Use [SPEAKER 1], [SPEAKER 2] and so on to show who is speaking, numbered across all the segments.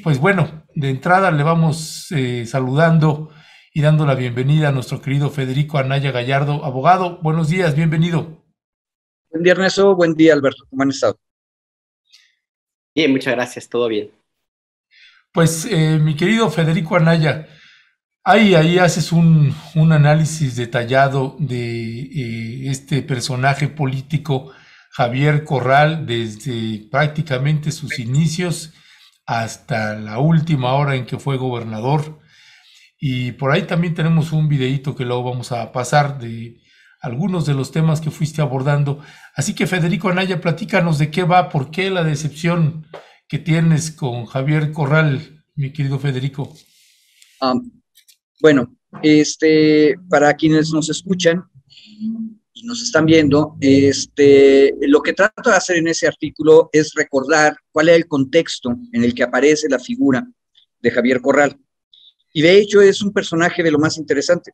[SPEAKER 1] pues bueno, de entrada le vamos saludando y dando la bienvenida a nuestro querido Federico Anaya Gallardo, abogado. Buenos días, bienvenido.
[SPEAKER 2] Buen día, Ernesto. Buen día, Alberto. ¿Cómo han estado?
[SPEAKER 3] Bien, muchas gracias, todo bien.
[SPEAKER 1] Pues mi querido Federico Anaya, ahí haces un análisis detallado de este personaje político, Javier Corral, desde prácticamente sus inicios hasta la última hora en que fue gobernador. Y por ahí también tenemos un videíto que luego vamos a pasar de algunos de los temas que fuiste abordando. Así que Federico Anaya, platícanos de qué va, por qué la decepción que tienes con Javier Corral, mi querido Federico.
[SPEAKER 2] Um, bueno, para quienes nos escuchan y nos están viendo, lo que trato de hacer en ese artículo es recordar cuál es el contexto en el que aparece la figura de Javier Corral. Y de hecho es un personaje de lo más interesante.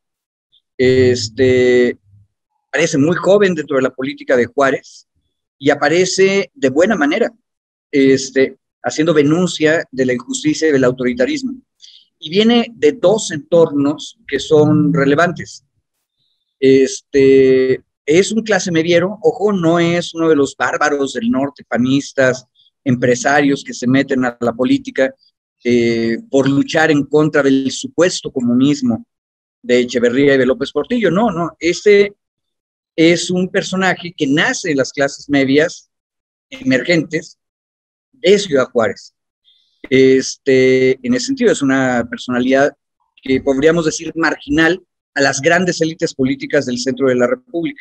[SPEAKER 2] Parece muy joven dentro de la política de Juárez y aparece de buena manera, haciendo denuncia de la injusticia y del autoritarismo. Y viene de dos entornos que son relevantes. Es un clase mediero, ojo, no es uno de los bárbaros del norte, panistas, empresarios que se meten a la política por luchar en contra del supuesto comunismo de Echeverría y de López Portillo. No, es un personaje que nace en las clases medias emergentes de Ciudad Juárez. En ese sentido, es una personalidad que podríamos decir marginal a las grandes élites políticas del centro de la República.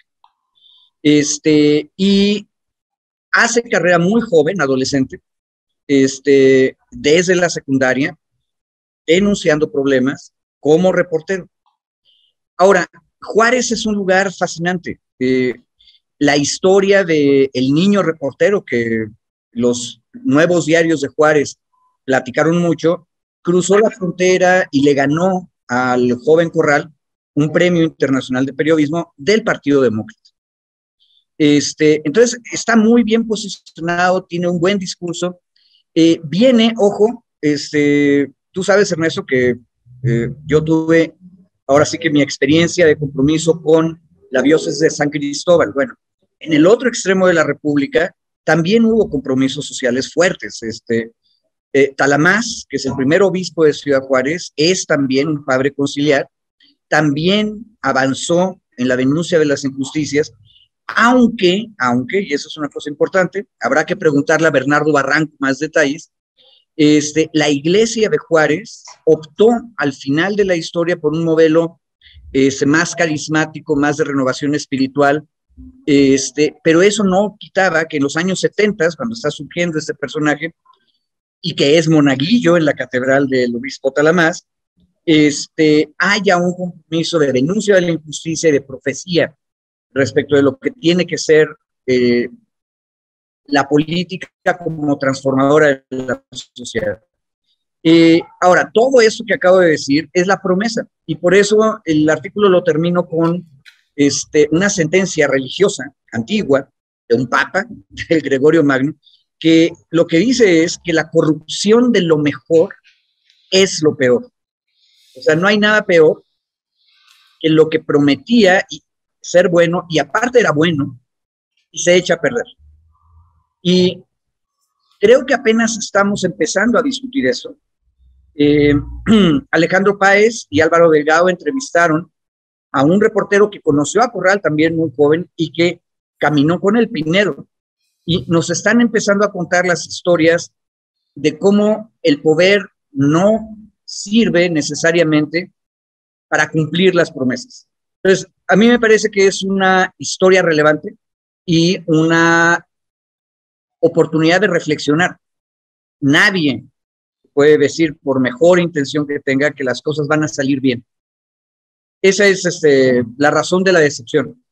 [SPEAKER 2] Y hace carrera muy joven, adolescente, desde la secundaria, denunciando problemas como reportero. Ahora, Juárez es un lugar fascinante. La historia de el niño reportero, que los nuevos diarios de Juárez platicaron mucho, cruzó la frontera y le ganó al joven Corral un premio internacional de periodismo del Partido Demócrata. Entonces, está muy bien posicionado, tiene un buen discurso. Viene, ojo, tú sabes, Ernesto, que yo tuve, ahora sí que mi experiencia de compromiso con la diócesis de San Cristóbal. Bueno, en el otro extremo de la República también hubo compromisos sociales fuertes. Talamás, que es el primer obispo de Ciudad Juárez, es también un padre conciliar, también avanzó en la denuncia de las injusticias, aunque, y eso es una cosa importante, habrá que preguntarle a Bernardo Barranco más detalles, la iglesia de Juárez optó al final de la historia por un modelo más carismático, más de renovación espiritual, pero eso no quitaba que en los años 70, cuando está surgiendo este personaje, y que es monaguillo en la catedral del obispo Talamás, haya un compromiso de denuncia de la injusticia y de profecía respecto de lo que tiene que ser la política como transformadora de la sociedad. Ahora, todo eso que acabo de decir es la promesa, y por eso el artículo lo termino con una sentencia religiosa antigua de un papa, del Gregorio Magno, que lo que dice es que la corrupción de lo mejor es lo peor. O sea, no hay nada peor que lo que prometía ser bueno, y aparte era bueno, y se echa a perder. Y creo que apenas estamos empezando a discutir eso. Alejandro Páez y Álvaro Delgado entrevistaron a un reportero que conoció a Corral también muy joven y que caminó con él, Pinero, y nos están empezando a contar las historias de cómo el poder no sirve necesariamente para cumplir las promesas. Entonces, a mí me parece que es una historia relevante y una oportunidad de reflexionar. Nadie puede decir, por mejor intención que tenga, que las cosas van a salir bien. Esa es la razón de la decepción.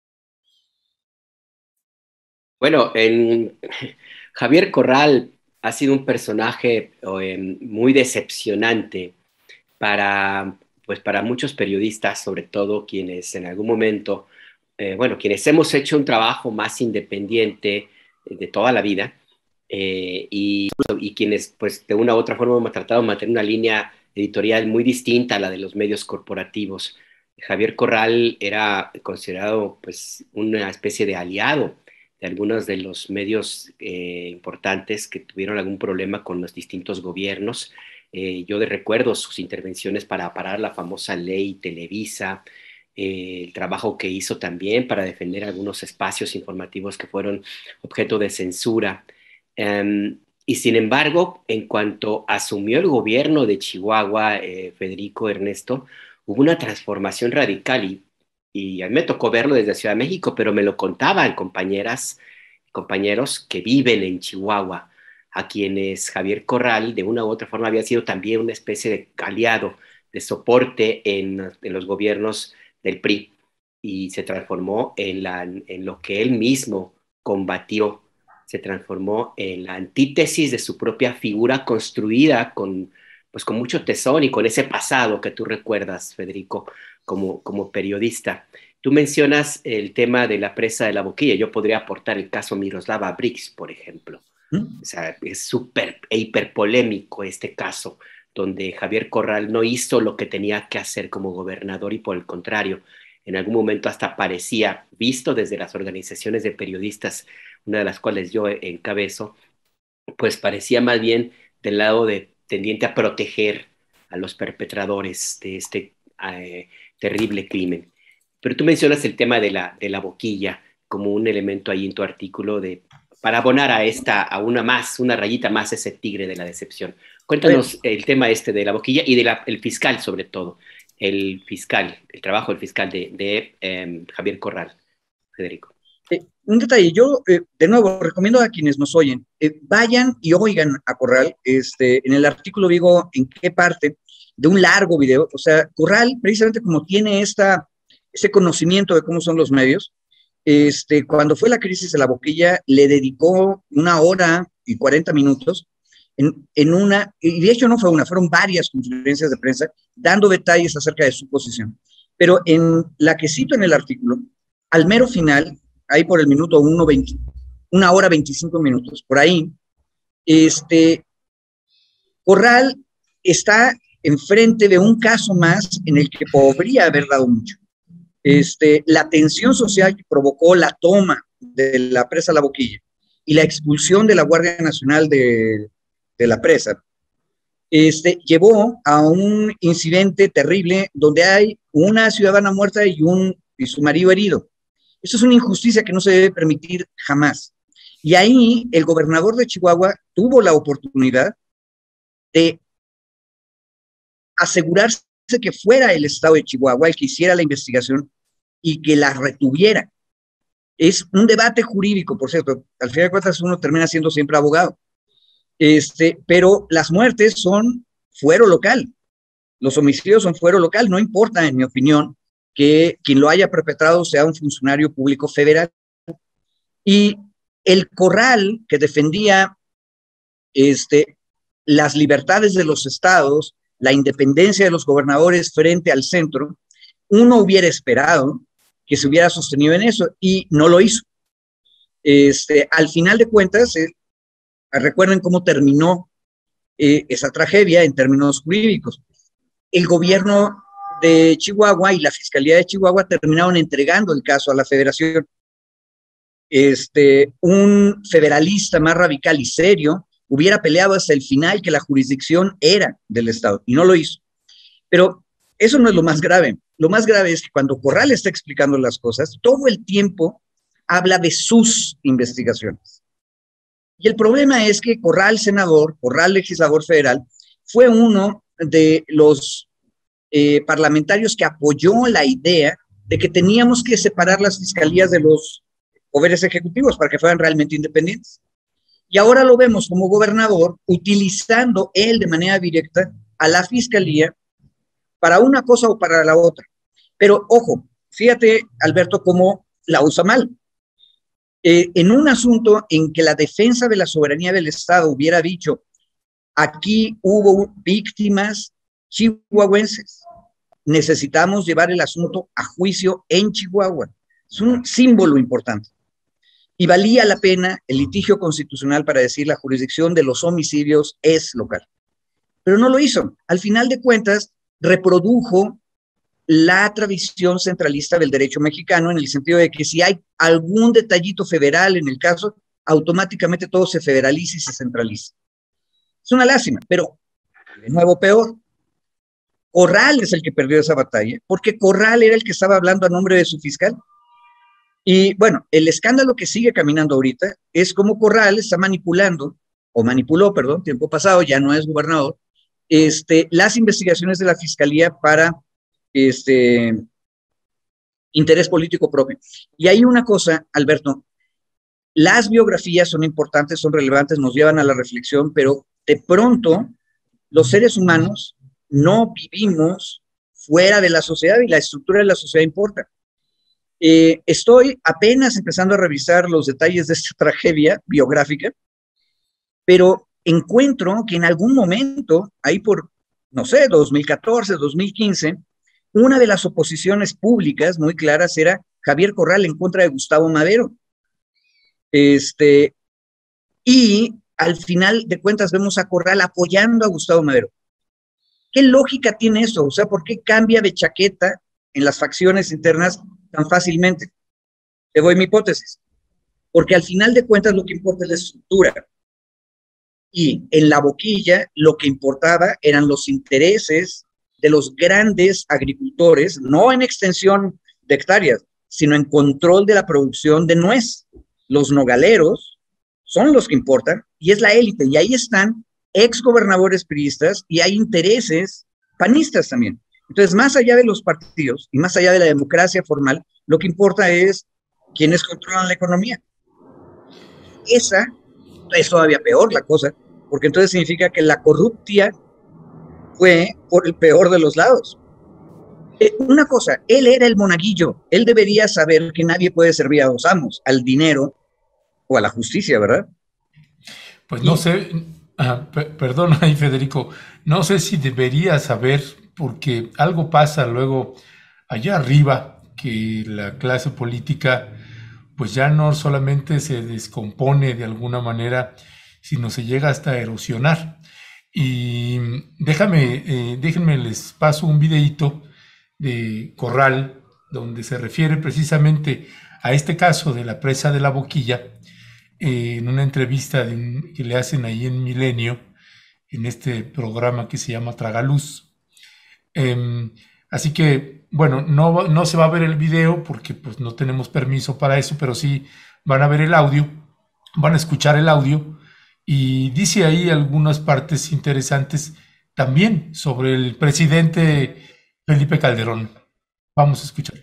[SPEAKER 3] Bueno, Javier Corral ha sido un personaje muy decepcionante para muchos periodistas, sobre todo quienes en algún momento, quienes hemos hecho un trabajo más independiente de toda la vida, y quienes pues de una u otra forma hemos tratado de mantener una línea editorial muy distinta a la de los medios corporativos. Javier Corral era considerado pues una especie de aliado de algunos de los medios importantes que tuvieron algún problema con los distintos gobiernos. Yo recuerdo sus intervenciones para parar la famosa ley Televisa, el trabajo que hizo también para defender algunos espacios informativos que fueron objeto de censura. Y sin embargo, en cuanto asumió el gobierno de Chihuahua, Federico Ernesto, hubo una transformación radical y a mí me tocó verlo desde Ciudad de México, pero me lo contaban compañeros que viven en Chihuahua, a quienes Javier Corral de una u otra forma había sido también una especie de aliado, de soporte en los gobiernos del PRI, y se transformó en lo que él mismo combatió, se transformó en la antítesis de su propia figura construida pues con mucho tesón y con ese pasado que tú recuerdas, Federico, como periodista. Tú mencionas el tema de la presa de la Boquilla. Yo podría aportar el caso Miroslava Brix, por ejemplo. O sea, es súper e hiper polémico este caso, donde Javier Corral no hizo lo que tenía que hacer como gobernador y por el contrario, en algún momento hasta parecía, visto desde las organizaciones de periodistas, una de las cuales yo encabezo, pues parecía más bien del lado tendiente a proteger a los perpetradores de este terrible crimen. Pero tú mencionas el tema de la boquilla como un elemento ahí en tu artículo para abonar a una rayita más ese tigre de la decepción. Cuéntanos el tema de la boquilla y el fiscal sobre todo, el trabajo del fiscal de Javier Corral, Federico.
[SPEAKER 2] Un detalle, yo de nuevo recomiendo a quienes nos oyen, vayan y oigan a Corral. En el artículo digo en qué parte de un largo video, o sea, Corral precisamente como tiene ese conocimiento de cómo son los medios, cuando fue la crisis de la boquilla, le dedicó 1 hora y 40 minutos y de hecho no fue fueron varias conferencias de prensa dando detalles acerca de su posición. Pero en la que cito en el artículo, al mero final, ahí por el minuto 1:20, 1 hora 25 minutos, por ahí, Corral está enfrente de un caso más en el que podría haber dado mucho. La tensión social que provocó la toma de la presa La Boquilla y la expulsión de la Guardia Nacional de la presa, llevó a un incidente terrible donde hay una ciudadana muerta y su marido herido. Eso es una injusticia que no se debe permitir jamás. Y ahí el gobernador de Chihuahua tuvo la oportunidad de asegurarse que fuera el estado de Chihuahua el que hiciera la investigación y que la retuviera. Es un debate jurídico, por cierto. Al final de cuentas uno termina siendo siempre abogado. Pero las muertes son fuero local. Los homicidios son fuero local. No importa, en mi opinión, que quien lo haya perpetrado sea un funcionario público federal. Y el Corral, que defendía las libertades de los estados, la independencia de los gobernadores frente al centro, uno hubiera esperado que se hubiera sostenido en eso y no lo hizo. Al final de cuentas, recuerden cómo terminó esa tragedia en términos jurídicos. El gobierno de Chihuahua y la Fiscalía de Chihuahua terminaron entregando el caso a la Federación. Un federalista más radical y serio hubiera peleado hasta el final que la jurisdicción era del Estado, y no lo hizo. Pero eso no es lo más grave. Lo más grave es que cuando Corral está explicando las cosas, todo el tiempo habla de sus investigaciones. Y el problema es que Corral senador, Corral legislador federal, fue uno de los parlamentarios que apoyó la idea de que teníamos que separar las fiscalías de los poderes ejecutivos para que fueran realmente independientes. Y ahora lo vemos como gobernador utilizando él de manera directa a la fiscalía para una cosa o para la otra. Pero ojo, fíjate, Alberto, cómo la usa mal. En un asunto en que la defensa de la soberanía del Estado hubiera dicho, aquí hubo víctimas chihuahuenses, necesitamos llevar el asunto a juicio en Chihuahua. Es un símbolo importante. y valía la pena el litigio constitucional para decir la jurisdicción de los homicidios es local. Pero no lo hizo. Al final de cuentas, reprodujo la tradición centralista del derecho mexicano en el sentido de que si hay algún detallito federal en el caso, automáticamente todo se federaliza y se centraliza. Es una lástima, pero de nuevo peor. Corral es el que perdió esa batalla, porque Corral era el que estaba hablando a nombre de su fiscal. Y bueno, el escándalo que sigue caminando ahorita es cómo Corral está manipulando, o manipuló, perdón, tiempo pasado, ya no es gobernador, las investigaciones de la fiscalía para interés político propio. Y hay una cosa, Alberto, las biografías son importantes, son relevantes, nos llevan a la reflexión, pero de pronto los seres humanos no vivimos fuera de la sociedad y la estructura de la sociedad importa. Estoy apenas empezando a revisar los detalles de esta tragedia biográfica, pero encuentro que en algún momento, ahí por, no sé, 2014, 2015, una de las oposiciones públicas muy claras era Javier Corral en contra de Gustavo Madero. Y al final de cuentas vemos a Corral apoyando a Gustavo Madero. ¿Qué lógica tiene eso? O sea, ¿por qué cambia de chaqueta en las facciones internas tan fácilmente? Te doy mi hipótesis. Porque al final de cuentas lo que importa es la estructura. Y en la boquilla lo que importaba eran los intereses de los grandes agricultores, no en extensión de hectáreas, sino en control de la producción de nuez. Los nogaleros son los que importan y es la élite. Y ahí están exgobernadores priistas y hay intereses panistas también. Entonces, más allá de los partidos y más allá de la democracia formal, lo que importa es quiénes controlan la economía. Esa es todavía peor la cosa, porque entonces significa que la corruptía fue por el peor de los lados. Una cosa, él era el monaguillo, él debería saber que nadie puede servir a dos amos, al dinero o a la justicia, ¿verdad?
[SPEAKER 1] Pues no sé, perdón ahí Federico, no sé si debería saber, porque algo pasa luego allá arriba, que la clase política pues ya no solamente se descompone de alguna manera, sino se llega hasta a erosionar. Y déjenme les paso un videíto de Corral, donde se refiere precisamente a este caso de la presa de la Boquilla, en una entrevista que le hacen ahí en Milenio, en este programa que se llama Tragaluz. Así que, bueno, no se va a ver el video porque pues no tenemos permiso para eso, pero sí van a ver el audio, van a escuchar el audio y dice ahí algunas partes interesantes también sobre el presidente Felipe Calderón. Vamos a escuchar.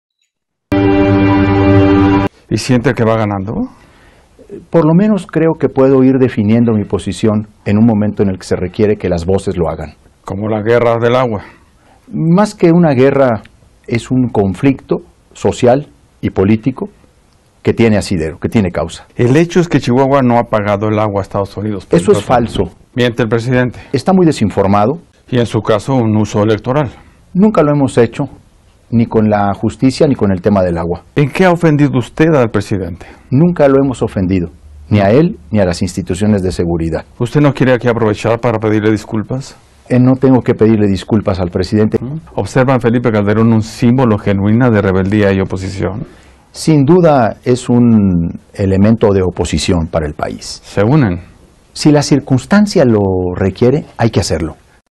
[SPEAKER 4] ¿Y siente que va ganando?
[SPEAKER 5] Por lo menos creo que puedo ir definiendo mi posición en un momento en el que se requiere que las voces lo hagan.
[SPEAKER 4] Como la guerra del agua.
[SPEAKER 5] Más que una guerra, es un conflicto social y político que tiene asidero, que tiene causa.
[SPEAKER 4] El hecho es que Chihuahua no ha pagado el agua a Estados Unidos.
[SPEAKER 5] Eso es falso.
[SPEAKER 4] Miente el presidente.
[SPEAKER 5] Está muy desinformado.
[SPEAKER 4] Y en su caso un uso electoral.
[SPEAKER 5] Nunca lo hemos hecho, ni con la justicia ni con el tema del agua.
[SPEAKER 4] ¿En qué ha ofendido usted al presidente?
[SPEAKER 5] Nunca lo hemos ofendido, ni a él ni a las instituciones de seguridad.
[SPEAKER 4] ¿Usted no quiere aquí aprovechar para pedirle disculpas?
[SPEAKER 5] No tengo que pedirle disculpas al presidente.
[SPEAKER 4] ¿Observa en Felipe Calderón un símbolo genuino de rebeldía y oposición?
[SPEAKER 5] Sin duda es un elemento de oposición para el país.
[SPEAKER 4] ¿Se unen?
[SPEAKER 5] Si la circunstancia lo requiere, hay que hacerlo.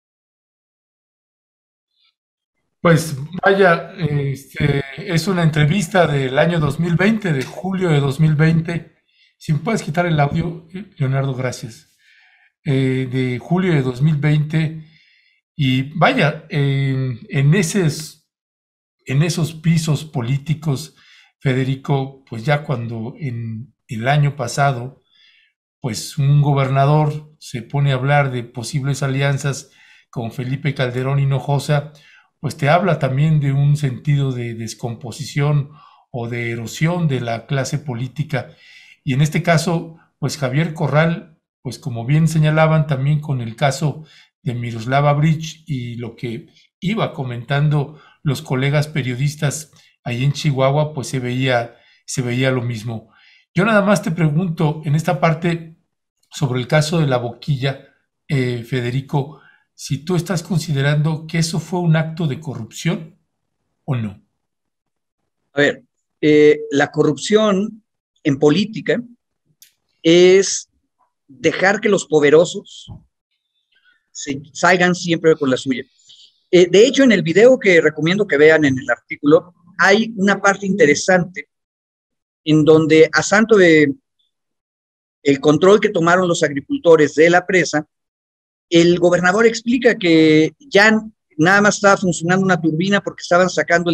[SPEAKER 1] Pues vaya, es una entrevista del año 2020, de julio de 2020. Si me puedes quitar el audio, Leonardo, gracias. De julio de 2020. Y vaya, en esos pisos políticos, Federico, pues ya cuando en el año pasado, pues un gobernador se pone a hablar de posibles alianzas con Felipe Calderón Hinojosa, pues te habla también de un sentido de descomposición o de erosión de la clase política. Y en este caso, pues Javier Corral, pues como bien señalaban también con el caso de Miroslava Bridge y lo que iba comentando los colegas periodistas ahí en Chihuahua, pues se veía lo mismo. Yo nada más te pregunto en esta parte sobre el caso de La Boquilla, Federico, si tú estás considerando que eso fue un acto de corrupción o no.
[SPEAKER 2] A ver, la corrupción en política es dejar que los poderosos salgan siempre con la suya. De hecho, en el video que recomiendo que vean en el artículo, hay una parte interesante en donde a santo de el control que tomaron los agricultores de la presa, el gobernador explica que ya nada más estaba funcionando una turbina porque estaban sacando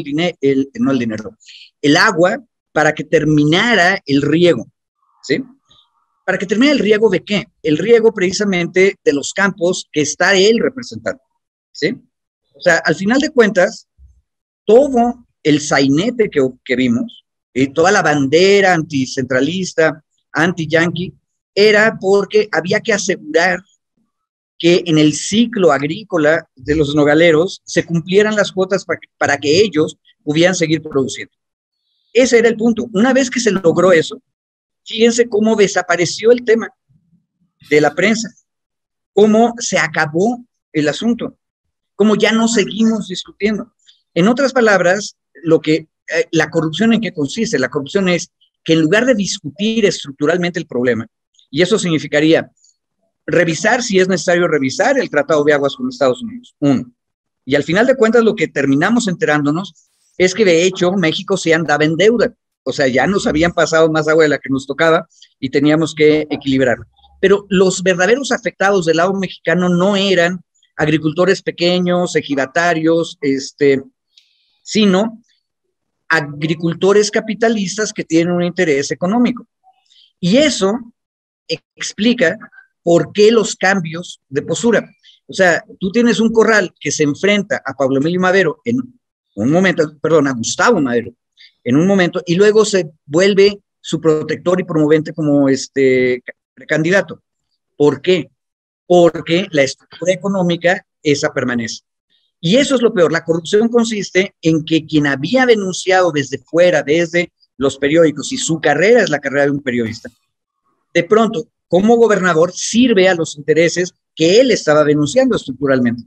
[SPEAKER 2] el agua para que terminara el riego, ¿sí? ¿Para que termine el riego de qué? El riego precisamente de los campos que está él representando, ¿sí? O sea, al final de cuentas, todo el sainete que vimos, toda la bandera anticentralista, anti-yanqui, era porque había que asegurar que en el ciclo agrícola de los nogaleros se cumplieran las cuotas para que ellos pudieran seguir produciendo. Ese era el punto. Una vez que se logró eso, fíjense cómo desapareció el tema de la prensa, cómo se acabó el asunto, cómo ya no seguimos discutiendo. En otras palabras, la corrupción en qué consiste. La corrupción es que en lugar de discutir estructuralmente el problema, y eso significaría revisar si es necesario revisar el Tratado de Aguas con Estados Unidos, uno. Y al final de cuentas lo que terminamos enterándonos es que de hecho México se andaba en deuda. O sea, ya nos habían pasado más agua de la que nos tocaba y teníamos que equilibrarlo. Pero los verdaderos afectados del lado mexicano no eran agricultores pequeños, ejidatarios, sino agricultores capitalistas que tienen un interés económico. Y eso explica por qué los cambios de postura. O sea, tú tienes un corral que se enfrenta a Pablo Emilio Madero en un momento, perdón, a Gustavo Madero en un momento, y luego se vuelve su protector y promovente como precandidato. ¿Por qué? Porque la estructura económica esa permanece. Y eso es lo peor. La corrupción consiste en que quien había denunciado desde fuera, desde los periódicos, y su carrera es la carrera de un periodista, de pronto, como gobernador, sirve a los intereses que él estaba denunciando estructuralmente.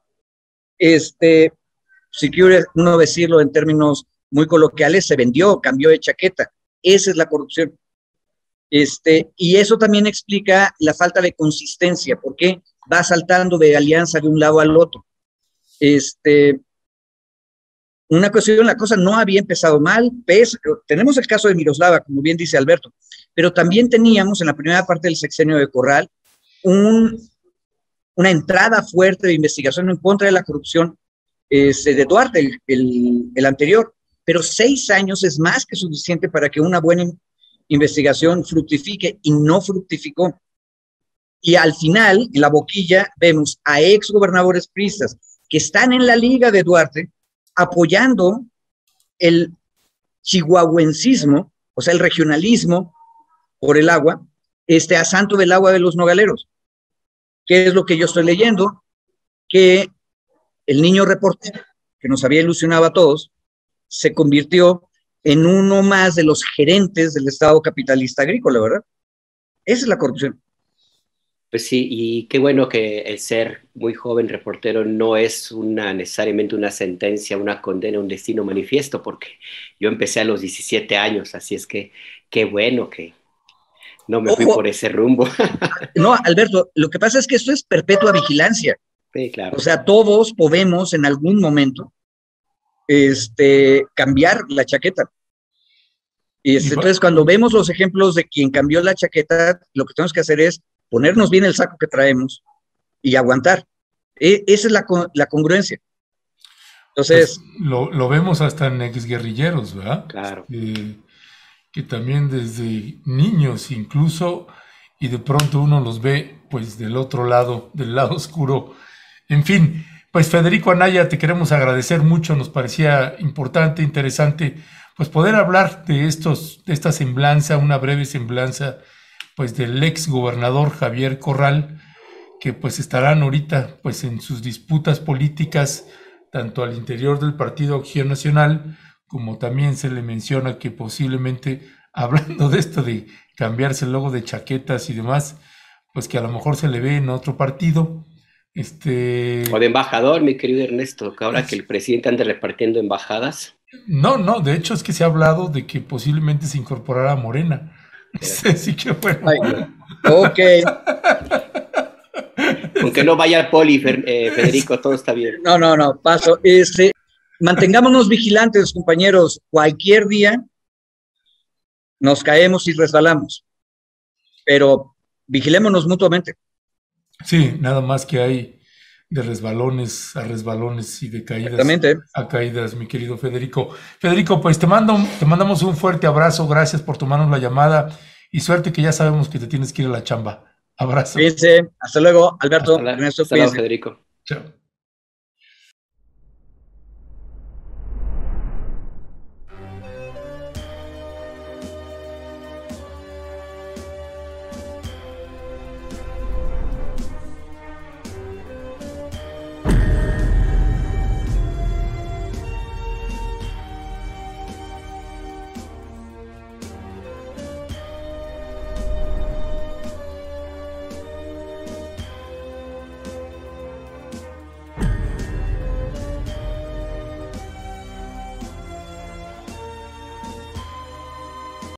[SPEAKER 2] Si quiere uno decirlo en términos muy coloquiales, se vendió, cambió de chaqueta. Esa es la corrupción. Y eso también explica la falta de consistencia, porque va saltando de alianza de un lado al otro. Una cuestión, la cosa no había empezado mal, tenemos el caso de Miroslava, como bien dice Alberto, pero también teníamos en la primera parte del sexenio de Corral una entrada fuerte de investigación en contra de la corrupción de Duarte, el anterior, pero 6 años es más que suficiente para que una buena investigación fructifique, y no fructificó. Y al final, en La Boquilla, vemos a exgobernadores priistas que están en la liga de Duarte apoyando el chihuahuencismo, o sea, el regionalismo por el agua, a santo del agua de los nogaleros. ¿Qué es lo que yo estoy leyendo? Que el niño reportero, que nos había ilusionado a todos, se convirtió en uno más de los gerentes del Estado capitalista agrícola, ¿verdad? Esa es la corrupción.
[SPEAKER 3] Pues sí, y qué bueno que el ser muy joven reportero no es necesariamente una sentencia, una condena, un destino manifiesto, porque yo empecé a los 17 años, así es que qué bueno que no me fui por ese rumbo.
[SPEAKER 2] No, Alberto, lo que pasa es que esto es perpetua vigilancia.
[SPEAKER 3] Sí, claro.
[SPEAKER 2] O sea, todos podemos en algún momento cambiar la chaqueta. Entonces, cuando vemos los ejemplos de quien cambió la chaqueta, lo que tenemos que hacer es ponernos bien el saco que traemos y aguantar. Esa es la congruencia. Entonces...
[SPEAKER 1] Pues lo vemos hasta en exguerrilleros, ¿verdad?
[SPEAKER 3] Claro.
[SPEAKER 1] Que también desde niños incluso, y de pronto uno los ve pues del otro lado, del lado oscuro. En fin, pues Federico Anaya, te queremos agradecer mucho, nos parecía importante, interesante, pues poder hablar de esta semblanza, una breve semblanza, pues del ex gobernador Javier Corral, que pues estarán ahorita pues en sus disputas políticas, tanto al interior del Partido Acción Nacional, como también se le menciona que posiblemente hablando de esto de cambiarse el logo de chaquetas y demás, pues que a lo mejor se le ve en otro partido.
[SPEAKER 3] O de embajador, mi querido Ernesto, que ahora que el presidente anda repartiendo embajadas.
[SPEAKER 1] No, de hecho es que se ha hablado de que posiblemente se incorporara a Morena. Así que bueno.
[SPEAKER 2] Ay, ok.
[SPEAKER 3] Aunque no vaya al poli, Federico, todo está bien.
[SPEAKER 2] No, paso. Mantengámonos vigilantes, compañeros. Cualquier día nos caemos y resbalamos, pero vigilémonos mutuamente.
[SPEAKER 1] Sí, nada más que hay de resbalones a resbalones y de caídas a caídas, mi querido Federico. Federico, pues te mandamos un fuerte abrazo, gracias por tomarnos la llamada y suerte, que ya sabemos que te tienes que ir a la chamba. Abrazo.
[SPEAKER 2] Fíjense, hasta luego, Alberto.
[SPEAKER 3] Hasta luego, Federico.
[SPEAKER 1] Chao.